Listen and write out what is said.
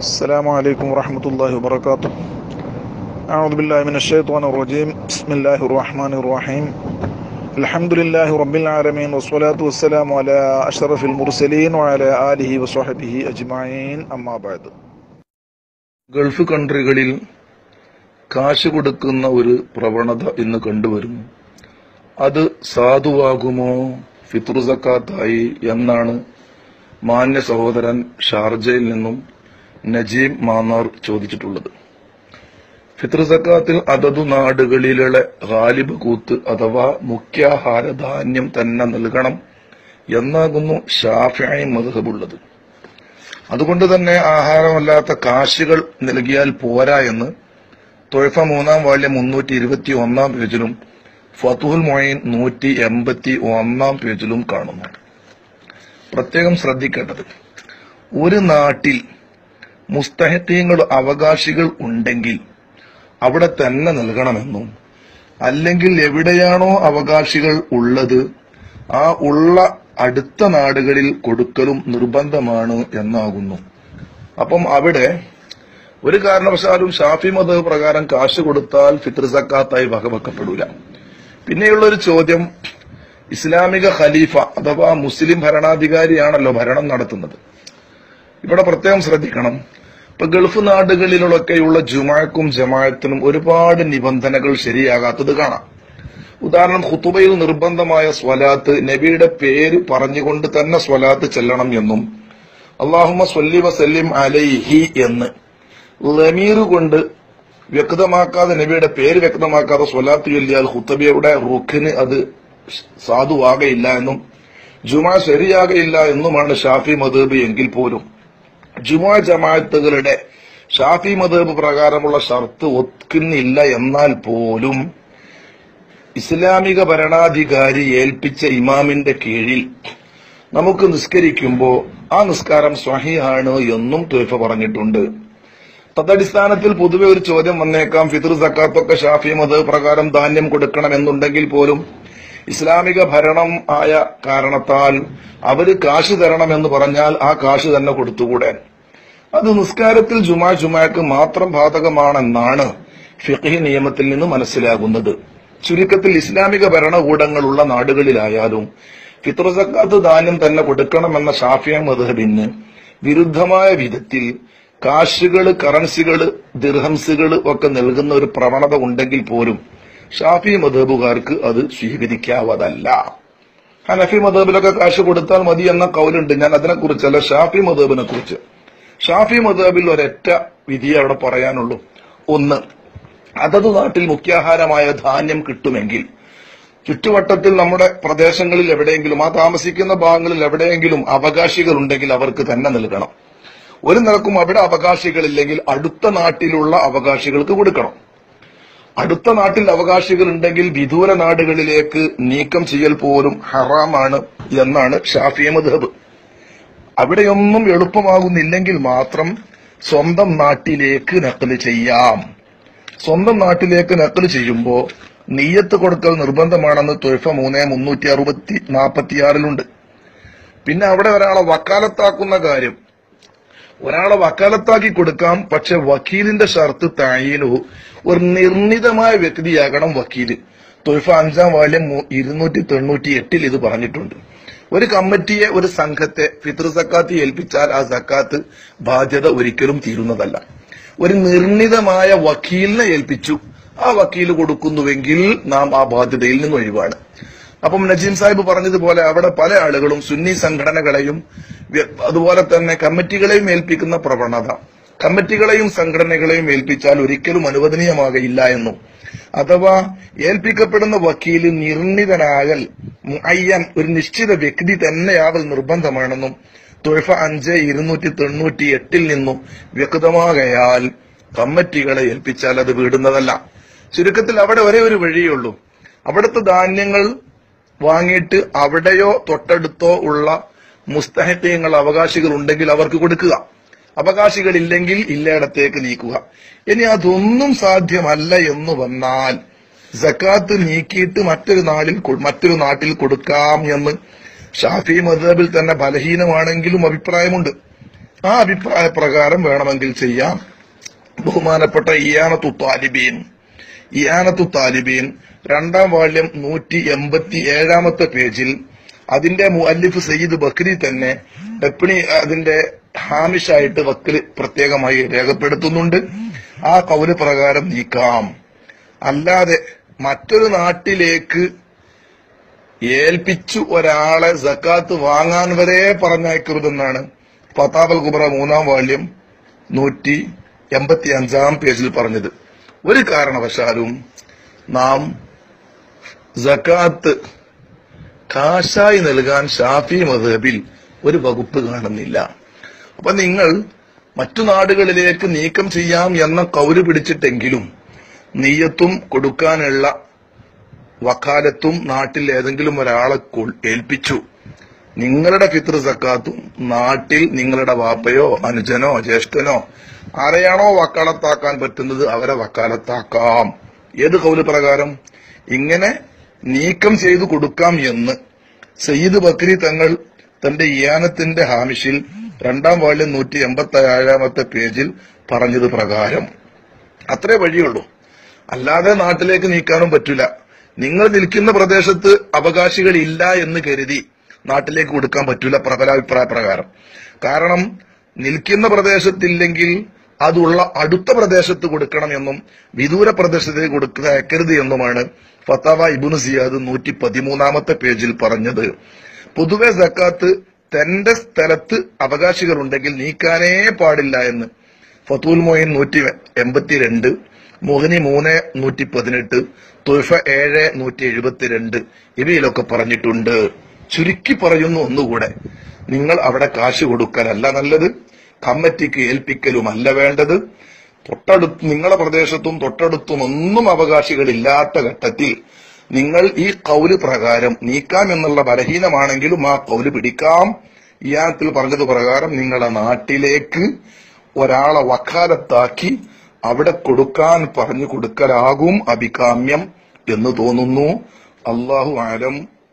السلام عليكم ورحمة الله وبركاته. أعوذ بالله من الشيطان الرجيم. بسم الله الرحمن الرحيم. الحمد لله رب العالمين والصلاة والسلام على أشرف المرسلين وعلى آله وصحبه أجمعين. أما بعد. Gulf കൺട്രികളിൽ കാശ് കൊടുക്കുന്ന ഒരു പ്രവണത ഇന്ന് കണ്ടുവരുന്നു. അത് സാധുവാകുമോ ഫിത്ർ സക്കാത്തായി എന്നാണ് മാന്യ സഹോദരൻ ഷാർജയിൽ നിന്നും നജീം മാന്നാർ ചോദിച്ചിട്ടുള്ളത്. ഫിത്ർ സക്കാത്തിൽ അതതു നാടുകളിലെ ഗാലിബ് കൂത്ത് അഥവാ മുഖ്യാഹാര ധാന്യം തന്നെ നൽകണം എന്നാകുന്നു ഷാഫിഈ മദ്ഹബുള്ളത്. അതുകൊണ്ട് തന്നെ ആഹാരമല്ലാത്ത കാശുകൾ നൽകിയാൽ പോരാ എന്ന് തൊഴഫ 3-ാം വാല്യം 321-ാം പേജിലും ഫതുഹുൽ മൊയ്ൻ 181-ാം പേജിലും കാണുന്നു. പ്രത്യേകം ശ്രദ്ധിക്കേണ്ടത്, ഒരു നാട്ടിൽ മുസ്തഹിഖീങ്ങൾ അവകാശികൾ ഉണ്ടെങ്കിൽ അവിടെ തന്നെ നൽകണമെന്നും, അല്ലെങ്കിൽ എവിടെയാണോ അവകാശികൾ ഉള്ളത് ആ ഉള്ള അടുത്ത നാടുകളിൽ കൊടുക്കലും നിർബന്ധമാണ് എന്നാകുന്നു. അപ്പം അവിടെ ഒരു കാരണവശാലും ഷാഫി മദ്ഹബ് പ്രകാരം കാശ് കൊടുത്താൽ ഫിത്ർ സക്കാത്തായി വകവെക്കപ്പെടൂല. പിന്നെയുള്ള ഒരു ചോദ്യം, ഇസ്ലാമിക ഖലീഫ അഥവാ മുസ്ലിം ഭരണാധികാരിയാണല്ലോ ഭരണം നടത്തുന്നത്. ഇവിടെ പ്രത്യേകം ശ്രദ്ധിക്കണം. ഇപ്പൊ ഗൾഫ് നാടുകളിലൊക്കെയുള്ള ജുമാക്കും ജമാഅത്തിനും ഒരുപാട് നിബന്ധനകൾ ശരിയാകാത്തത് കാണാം. ഉദാഹരണം, ഖുതുബയിൽ നിർബന്ധമായ സ്വലാത്ത് നബിയുടെ പേര് പറഞ്ഞുകൊണ്ട് തന്നെ സ്വലാത്ത് ചെല്ലണം എന്നും, അല്ലാഹുമ്മ സ്വല്ലി വസല്ലിം അലൈഹി എന്ന് ലമീർ കൊണ്ട് വ്യക്തമാക്കാതെ, നബിയുടെ പേര് വ്യക്തമാക്കാതെ സ്വലാത്ത് ചൊല്ലിയാൽ ഖുതുബയുടെ റുക്ന് അത് സാധുവാകയില്ല എന്നും ജുമാ ശരിയാകയില്ല എന്നുമാണ് ഷാഫി മദ്ഹബ്. എങ്കിൽ പോലും ജുമാ ജമാഅത്തുകളുടെ ഷാഫി മദ്ഹബ് പ്രകാരമുള്ള ഷർത്ത് ഒതുക്കുന്നില്ല എന്നാൽ പോലും ഇസ്ലാമിക ഭരണാധികാരി ഏൽപ്പിച്ച ഇമാമിന്റെ കീഴിൽ നമുക്ക് നിസ്കരിക്കുമ്പോൾ ആ നിസ്കാരം സ്വഹീഹാണ് എന്നും ത്വയ്ഫ പറഞ്ഞിട്ടുണ്ട്. തദടിസ്ഥാനത്തിൽ പൊതുവെ ഒരു ചോദ്യം വന്നേക്കാം, ഫിത്ർ സക്കാത്തൊക്കെ ഷാഫി മദ്ഹബ് പ്രകാരം ധാന്യം കൊടുക്കണമെന്നുണ്ടെങ്കിൽ പോലും ഇസ്ലാമിക ഭരണം ആയ കാരണത്താൽ അവര് കാശ് തരണമെന്ന് പറഞ്ഞാൽ ആ കാശ് തന്നെ കൊടുത്തുകൂടെ? അത് നിസ്കാരത്തിൽ ജുമാക്ക് മാത്രം ബാധകമാണെന്നാണ് ഫിഖ്ഹി നിയമത്തിൽ നിന്ന് മനസ്സിലാകുന്നത്. ചുരുക്കത്തിൽ ഇസ്ലാമിക ഭരണകൂടങ്ങളുള്ള നാടുകളിലായാലും ഫിത്ർ സക്കാത്ത് ധാന്യം തന്നെ കൊടുക്കണമെന്ന ഷാഫിഈ മദ്ഹബിന് വിരുദ്ധമായ വിധത്തിൽ കാശുകള്, കറൻസികള്, ദിർഹംസുകള് ഒക്കെ നൽകുന്ന ഒരു പ്രവണത ഉണ്ടെങ്കിൽ പോലും ഷാഫി മദ്ഹബുകാർക്ക് അത് സ്വീകരിക്കാവതല്ല. ഹനഫി മദ്ഹബിലൊക്കെ കാശ് കൊടുത്താൽ മതി എന്ന കൗലുണ്ട്. ഞാൻ അതിനെക്കുറിച്ചല്ല, ഷാഫി മദ്ഹബിനെ കുറിച്ച്. ഷാഫി മദ്ഹബിൽ ഒരൊറ്റ വിധിയെ അവിടെ പറയാനുള്ളൂ. ഒന്ന്, അതത് നാട്ടിൽ മുഖ്യാഹാരമായ ധാന്യം കിട്ടുമെങ്കിൽ ചുറ്റുവട്ടത്തിൽ നമ്മുടെ പ്രദേശങ്ങളിൽ എവിടെയെങ്കിലും, ആ താമസിക്കുന്ന ഭാഗങ്ങളിൽ എവിടെയെങ്കിലും അവകാശികൾ ഉണ്ടെങ്കിൽ അവർക്ക് തന്നെ നൽകണം. ഒരു നിലക്കും അവിടെ അവകാശികളില്ലെങ്കിൽ അടുത്ത നാട്ടിലുള്ള അവകാശികൾക്ക് കൊടുക്കണം. അടുത്ത നാട്ടിൽ അവകാശികൾ ഉണ്ടെങ്കിൽ വിദൂര നാടുകളിലേക്ക് നീക്കം ചെയ്യൽ പോലും ഹറാമാണ് എന്നാണ് ഷാഫിഈ മദ്ഹബ്. അവിടെയൊന്നും എളുപ്പമാകുന്നില്ലെങ്കിൽ മാത്രം സ്വന്തം നാട്ടിലേക്ക് നഖ്ല് ചെയ്യാം. സ്വന്തം നാട്ടിലേക്ക് നഖ്ല് ചെയ്യുമ്പോൾ നിയ്യത്ത് കൊടുക്കൽ നിർബന്ധമാണെന്ന് ത്വയ്ഫ 3-46 പിന്നെ അവിടെ ഒരാളെ വക്കാലത്താക്കുന്ന കാര്യം, ഒരാളെ വക്കാലത്താക്കി കൊടുക്കാം. പക്ഷെ വക്കീലിന്റെ ഷർത്ത് തഈനു, ഒരു നിർണിതമായ വ്യക്തിയാകണം വക്കീല്. ത്വയ്ഫ 5-ാം വാല്യം 298 ഇത് പറഞ്ഞിട്ടുണ്ട്. ഒരു കമ്മിറ്റിയെ, ഒരു സംഘത്തെ ഫിത്ർ സക്കാത്ത് ഏൽപ്പിച്ചാൽ ആ സക്കാത്ത് ബാധ്യത ഒരിക്കലും തീരുന്നതല്ല. ഒരു നിർണിതമായ വക്കീലിനെ ഏൽപ്പിച്ചു, ആ വക്കീല് കൊടുക്കുന്നുവെങ്കിൽ നാം ആ ബാധ്യതയിൽ നിന്ന് ഒഴിവാണ്. അപ്പം നജീം സാഹിബ് പറഞ്ഞതുപോലെ അവിടെ പല ആളുകളും സുന്നി സംഘടനകളെയും അതുപോലെ തന്നെ കമ്മിറ്റികളെയും ഏൽപ്പിക്കുന്ന പ്രവണത, കമ്മിറ്റികളെയും സംഘടനകളെയും ഏൽപ്പിച്ചാൽ ഒരിക്കലും അനുവദനീയമാകയില്ല എന്നും, അഥവാ ഏൽപ്പിക്കപ്പെടുന്ന വക്കീല് നിർണിതനാകൽ, മുഅയ്യൻ, ഒരു നിശ്ചിത വ്യക്തി തന്നെയാകൽ നിർബന്ധമാണെന്നും ത്വയ്ഫ 5-298 നിന്നും വ്യക്തമാകയാൽ കമ്മിറ്റികളെ ഏൽപ്പിച്ചാൽ അത് വീടുന്നതല്ല. ചുരുക്കത്തിൽ അവിടെ ഒരേ ഒരു വഴിയുള്ളൂ, അവിടുത്തെ ധാന്യങ്ങൾ വാങ്ങിയിട്ട് അവിടെയോ തൊട്ടടുത്തോ ഉള്ള മുസ്തഹിഖീങ്ങൾ അവകാശികൾ ഉണ്ടെങ്കിൽ അവർക്ക് കൊടുക്കുക, അവകാശികളില്ലെങ്കിൽ ഇല്ലയിടത്തേക്ക് നീക്കുക. ഇനി അതൊന്നും സാധ്യമല്ല എന്ന് വന്നാൽ സക്കാത്ത് നീക്കിയിട്ട് മറ്റൊരു നാട്ടിൽ കൊടുക്കാം എന്ന് ഷാഫി മദ്ഹബിൽ തന്നെ ബലഹീനമാണെങ്കിലും അഭിപ്രായമുണ്ട്. ആ അഭിപ്രായ പ്രകാരം വേണമെങ്കിൽ ചെയ്യാം. ബഹുമാനപ്പെട്ട ഇയാനത്തു താലിബീൻ 2ാം വാള്യം 187 പേജിൽ അതിന്റെ മുഅല്ലിഫ് സയ്യിദ് ബക്രി തന്നെ ഡെപ്യൂട്ടി അതിന്റെ ഹാമിഷായിട്ട് വക്കിൽ പ്രത്യേകമായി രേഖപ്പെടുത്തുന്നുണ്ട്. ആ കൗല് പ്രകാരം നീക്കാം. അല്ലാതെ മറ്റൊരു നാട്ടിലേക്ക് ഏൽപ്പിച്ചു ഒരാളെ സക്കാത്ത് വാങ്ങാൻ വരെ പറഞ്ഞയക്കരുതെന്നാണ് ഫതാവൽ കുബ്ര 3ാം വാള്യം 185 പേജിൽ പറഞ്ഞത്. ഒരു കാരണവശാലും നാം സക്കാത്ത് കാശായി നൽകാൻ ഷാഫി മദ്ഹബിൽ ഒരു വകുപ്പ് കാണുന്നില്ല. അപ്പൊ നിങ്ങൾ മറ്റു നാടുകളിലേക്ക് നീക്കം ചെയ്യാം എന്ന കൗല് പിടിച്ചിട്ടെങ്കിലും നിയ്യത്തും കൊടുക്കാനുള്ള വക്കാലത്തും നാട്ടിൽ ഏതെങ്കിലും ഒരാളെ ഏൽപ്പിച്ചു. നിങ്ങളുടെ ഫിത്ർ സക്കാത്തും നാട്ടിൽ നിങ്ങളുടെ വാപ്പയോ അനുജനോ ജ്യേഷ്ഠനോ ആരെയാണോ വക്കാലത്താക്കാൻ പറ്റുന്നത് അവരെ വക്കാലത്താക്കാം. ഏത് കൗല് പ്രകാരം? ഇങ്ങനെ നീക്കം ചെയ്തു കൊടുക്കാം എന്ന് സയ്യിദ് ബക്രി തങ്ങൾ തന്റെ ഇയാനത്തിന്റെ ഹാമിഷിൽ 2ാം വാള്യം 187 പേജിൽ പറഞ്ഞത് പ്രകാരം. അത്രേ വഴിയുള്ളൂ. അല്ലാതെ നാട്ടിലേക്ക് നീക്കാനും പറ്റില്ല. നിങ്ങൾ നിൽക്കുന്ന പ്രദേശത്ത് അവകാശികൾ ഇല്ല എന്ന് കരുതി നാട്ടിലേക്ക് കൊടുക്കാൻ പറ്റില്ല പ്രബലാഭിപ്രായ പ്രകാരം. കാരണം നിൽക്കുന്ന പ്രദേശത്തില്ലെങ്കിൽ അതുള്ള അടുത്ത പ്രദേശത്ത് കൊടുക്കണമെന്നും വിദൂര പ്രദേശത്തേക്ക് കൊടുക്കരുത് എന്നുമാണ് ഫത്താവ ഇബ്നു സിയാദ് 113 പേജിൽ പറഞ്ഞത്. പൊതുവെ സക്കാത്ത് തന്റെ സ്ഥലത്ത് അവകാശികളുണ്ടെങ്കിൽ നീക്കാനേ പാടില്ല എന്ന് ഫത്തുൽ മൊയിൻ 182, മുഗ്നി 3 118, തുഹ്ഫ 7 172 ഇവയിലൊക്കെ പറഞ്ഞിട്ടുണ്ട്. ചുരുക്കി പറയുന്നു ഒന്നുകൂടെ, നിങ്ങൾ അവിടെ കാശ് കൊടുക്കലല്ല നല്ലത്, കമ്മിറ്റിക്ക് ഏൽപ്പിക്കലുമല്ല വേണ്ടത്. നിങ്ങളുടെ പ്രദേശത്തും തൊട്ടടുത്തും ഒന്നും അവകാശികളില്ലാത്ത ഘട്ടത്തിൽ നിങ്ങൾ ഈ കൗല് പ്രകാരം നീക്കാം എന്നുള്ള ബലഹീനമാണെങ്കിലും ആ കൗല് പിടിക്കാം. ഇയാത്തിൽ പറഞ്ഞത് പ്രകാരം നിങ്ങളുടെ നാട്ടിലേക്ക് ഒരാളെ വക്കാലത്താക്കി അവിടെ കൊടുക്കാൻ പറഞ്ഞു കൊടുക്കലാകും അഭികാമ്യം എന്ന് തോന്നുന്നു. അല്ലാഹു ആലം.